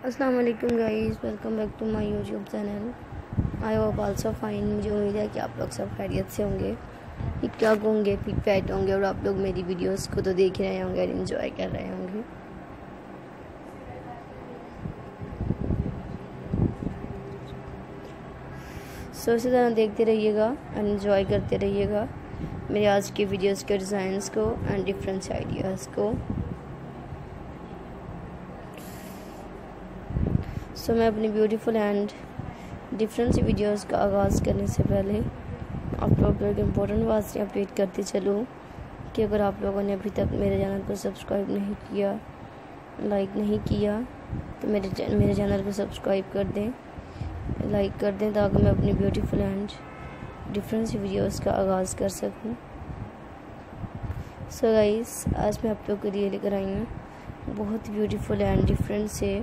अस्सलाम वालेकुम guys, welcome back to my YouTube channel. I hope also fine. मुझे उम्मीद है कि आप लोग सब खैरियत से होंगे, ठीक ठाक होंगे, फिट फैट होंगे और आप लोग मेरी वीडियोस को तो देख रहे होंगे और एंजॉय कर रहे होंगे। सो इसी तरह देखते रहिएगा एंड एंजॉय करते रहिएगा मेरे आज के वीडियोस के डिज़ाइंस को एंड डिफरेंट आइडियाज़ को। सो मैं अपनी ब्यूटीफुल एंड डिफरेंट वीडियोस का आगाज़ करने से पहले आप लोगों को एक इम्पोर्टेंट बात से अपडेट करते चलूँ कि अगर आप लोगों ने अभी तक मेरे चैनल को सब्सक्राइब नहीं किया, लाइक नहीं किया, तो मेरे चैनल को सब्सक्राइब कर दें, लाइक कर दें, ताकि मैं अपनी ब्यूटीफुल एंड डिफरेंट वीडियोस का आगाज़ कर सकूं। सो गाइस, आज मैं आप लोग के लिए लेकर आई हूँ बहुत ब्यूटीफुल एंड डिफरेंट से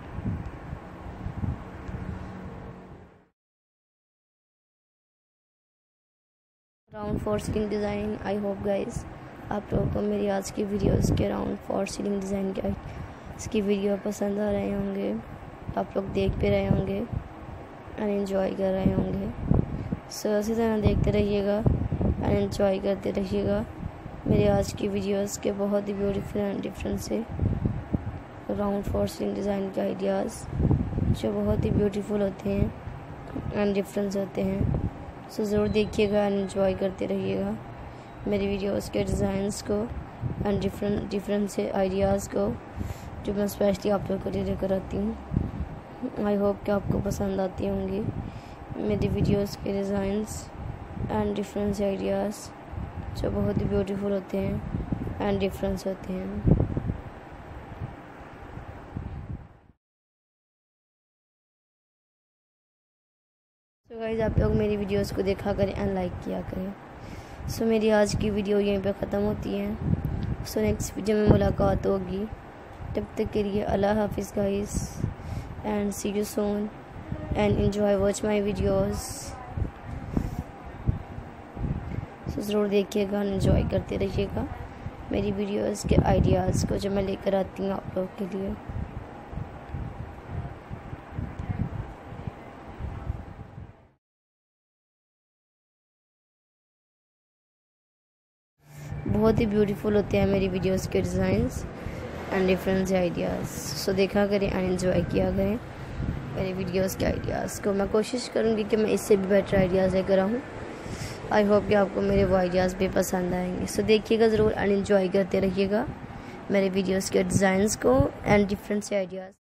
round for ceiling design. I hope guys आप लोगों को मेरी आज की वीडियोस के राउंड फॉर सीलिंग डिज़ाइन के इसकी वीडियो पसंद आ रहे होंगे, आप लोग देख भी रहे होंगे एंड एंजॉय कर रहे होंगे। सो इसी तरह देखते रहिएगा एंड एंजॉय करते रहिएगा मेरे आज की वीडियोस के बहुत ही ब्यूटीफुल एंड डिफरेंट से राउंड फॉर सीलिंग डिज़ाइन के आइडियाज़ जो बहुत ही ब्यूटीफुल होते हैं एंड डिफरेंस होते हैं। सो ज़रूर देखिएगा एंड एंजॉय करते रहिएगा मेरी वीडियोस के डिज़ाइंस को एंड डिफरेंट से आइडियाज़ को जो मैं स्पेशली आप लोगों के लिए लेकर आती हूँ। आई होप कि आपको पसंद आती होंगी मेरी वीडियोस के डिज़ाइंस एंड डिफरेंट से आइडियाज़ जो बहुत ही ब्यूटीफुल होते हैं एंड डिफरेंस होते हैं। तो गाइस, आप लोग मेरी वीडियोस को देखा करें एंड लाइक किया करें। सो मेरी आज की वीडियो यहीं पे ख़त्म होती है। सो नेक्स्ट वीडियो में मुलाकात होगी, तब तक के लिए अल्लाह हाफिज़ guys and see you soon and enjoy watch my videos. So ज़रूर देखिएगा एंड एंजॉय करते रहिएगा मेरी वीडियोस के आइडियाज़ को जो मैं लेकर आती हूँ आप लोग के लिए। बहुत ही ब्यूटीफुल होते हैं मेरी वीडियोस के designs and different ideas. So देखा करें एंड एंजॉय किया करें मेरी वीडियोस के आइडियाज़ को। मैं कोशिश करूँगी कि मैं इससे भी बेटर आइडियाज़ लेकर आऊँ। आई होप कि आपको मेरे वो आइडियाज़ भी पसंद आएंगे। सो देखिएगा ज़रूर एंड एंजॉय करते रहिएगा मेरे वीडियोस के डिज़ाइंस को एंड डिफरेंट से आइडियाज़।